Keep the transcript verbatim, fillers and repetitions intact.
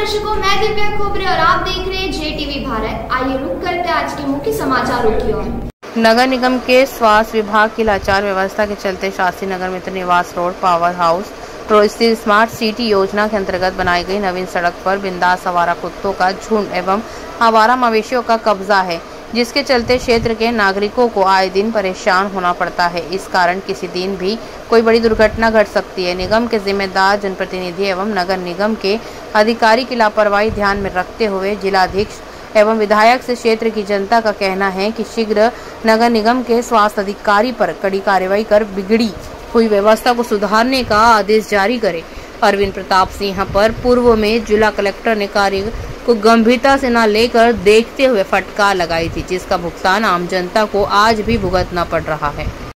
दर्शकों, मैं दिव्या खोबरे और आप देख रहे हैं जे टीवी भारत। आइए रुक करते आज के मुख्य समाचारों की ओर। नगर निगम के स्वास्थ्य विभाग की लाचार व्यवस्था के चलते Shastri Nagar Mitra Niwas road power house road स्थित स्मार्ट सिटी योजना के अंतर्गत बनाई गई नवीन सड़क पर बिंदास आवारा कुत्तों का झुंड एवं आवारा मवेशियों का कब्जा है, जिसके चलते क्षेत्र के नागरिकों को आए दिन परेशान होना पड़ता है। इस कारण किसी दिन भी कोई बड़ी दुर्घटना घट सकती है। निगम के जिम्मेदार जनप्रतिनिधि एवं नगर निगम के अधिकारी की लापरवाही ध्यान में रखते हुए जिलाधीश एवं विधायक से क्षेत्र की जनता का कहना है कि शीघ्र नगर निगम के स्वास्थ्य अधिकारी पर कड़ी कार्रवाई कर बिगड़ी हुई व्यवस्था को सुधारने का आदेश जारी करे। अरविंद प्रताप सिंह पर पूर्व में जिला कलेक्टर ने कार्य को गंभीरता से न लेकर देखते हुए फटकार लगाई थी, जिसका भुगतान आम जनता को आज भी भुगतना पड़ रहा है।